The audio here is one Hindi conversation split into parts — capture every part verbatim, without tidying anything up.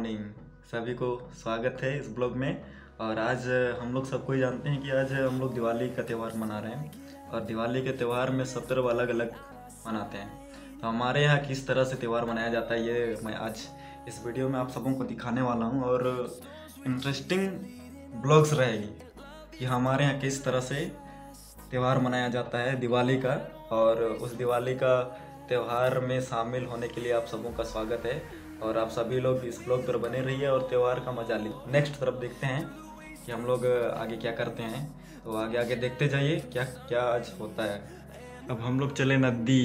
मॉर्निंग। सभी को स्वागत है इस ब्लॉग में। और आज हम लोग सबको ही जानते हैं कि आज हम लोग दिवाली का त्यौहार मना रहे हैं और दिवाली के त्यौहार में सब तरफ अलग अलग मनाते हैं। तो हमारे यहाँ किस तरह से त्यौहार मनाया जाता है ये मैं आज इस वीडियो में आप सबों को दिखाने वाला हूँ। और इंटरेस्टिंग ब्लॉग्स रहेगी कि हमारे यहाँ किस तरह से त्यौहार मनाया जाता है दिवाली का। और उस दिवाली का त्यौहार में शामिल होने के लिए आप सबों का स्वागत है और आप सभी लोग इस ब्लॉग पर बने रहिए और त्यौहार का मजा लीजिए। नेक्स्ट तरफ देखते हैं कि हम लोग आगे क्या करते हैं, तो आगे आगे देखते जाइए क्या क्या आज होता है। अब हम लोग चले नदी।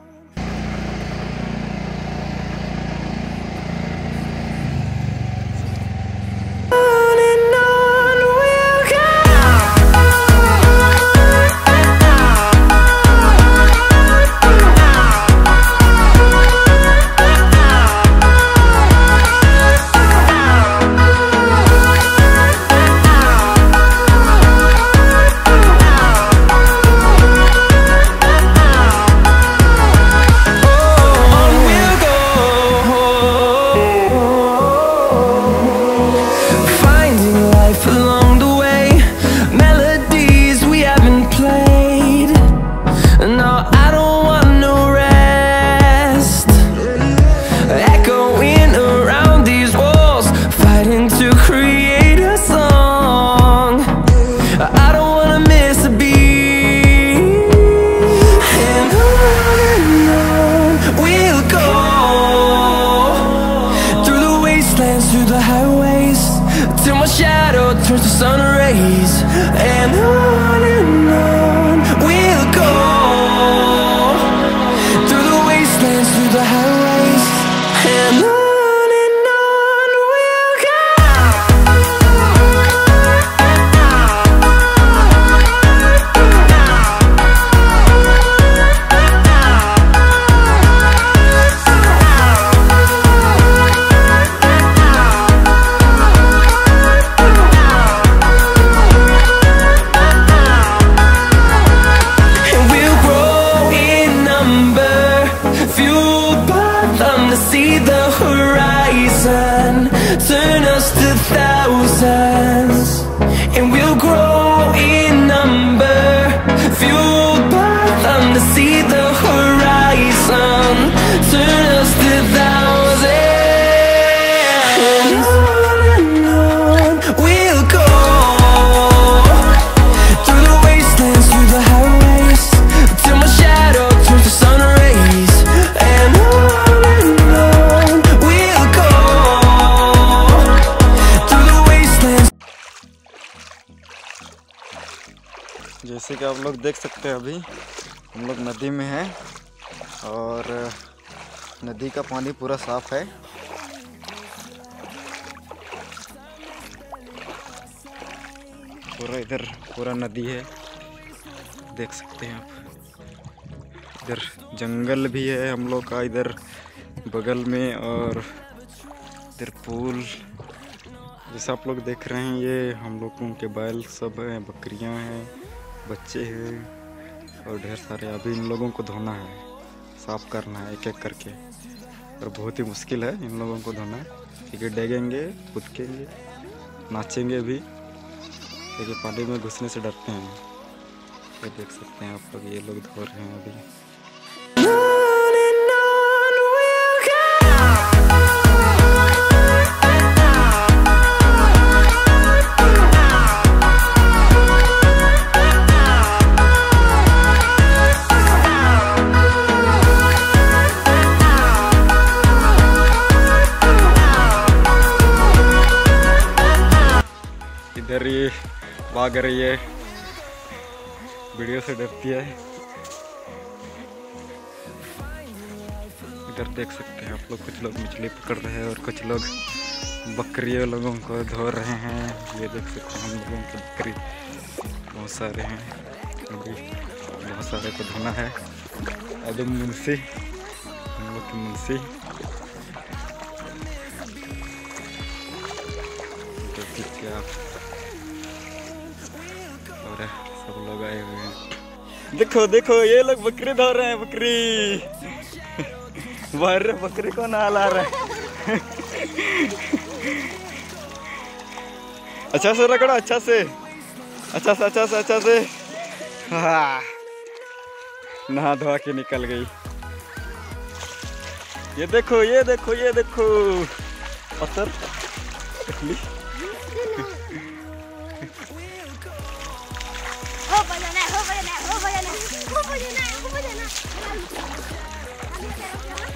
Turns to sun rays, and on and on we'll go, through the wastelands, through the highways, and on and on we'll go. Turn us to thousands, and we'll grow in number, fueled by them to see the horizon. Turn us to thousands, and on and on we'll go, through the wastelands, through the highways, till my shadow turns to sun rays, and on and on we'll go. जैसे कि आप लोग देख सकते हैं अभी हम लोग नदी में हैं और नदी का पानी पूरा साफ है। पूरा इधर पूरा नदी है, देख सकते हैं आप। इधर जंगल भी है हम लोग का इधर बगल में, और इधर पुल जैसा आप लोग देख रहे हैं। ये हम लोगों के बैल सब हैं, बकरियां हैं, बच्चे हैं और ढेर सारे। अभी इन लोगों को धोना है, साफ करना है एक एक करके, और बहुत ही मुश्किल है इन लोगों को धोना, क्योंकि डेगेंगे, कूदेंगे, नाचेंगे भी, क्योंकि पानी में घुसने से डरते हैं। ये देख सकते हैं आप लोग, ये लोग धो रहे हैं अभी। इधर ये भाग रही है, वीडियो से डरती है। इधर देख सकते हैं आप लोग, कुछ लोग मछली पकड़ रहे हैं और कुछ लोग बकरियों लोगों को धो रहे हैं। ये देख सकते हैं हम लोगों के बकरी बहुत सारे हैं, अभी बहुत सारे को धोना है। अभी मुंशी, हम लोग की मुंशी आप और सब लोग आए हुए हैं। देखो देखो ये लोग बकरी धो रहे हैं, बकरी बाहर बकरी को नहला रहा है। अच्छा से रगड़ा, अच्छा से अच्छा से अच्छा से अच्छा से। हाँ, नहा धोआ के निकल गई। ये देखो ये देखो ये देखो पत्थर कटली। हो बजाना हो बजाना हो बजाना हो बजाना हो बजाना।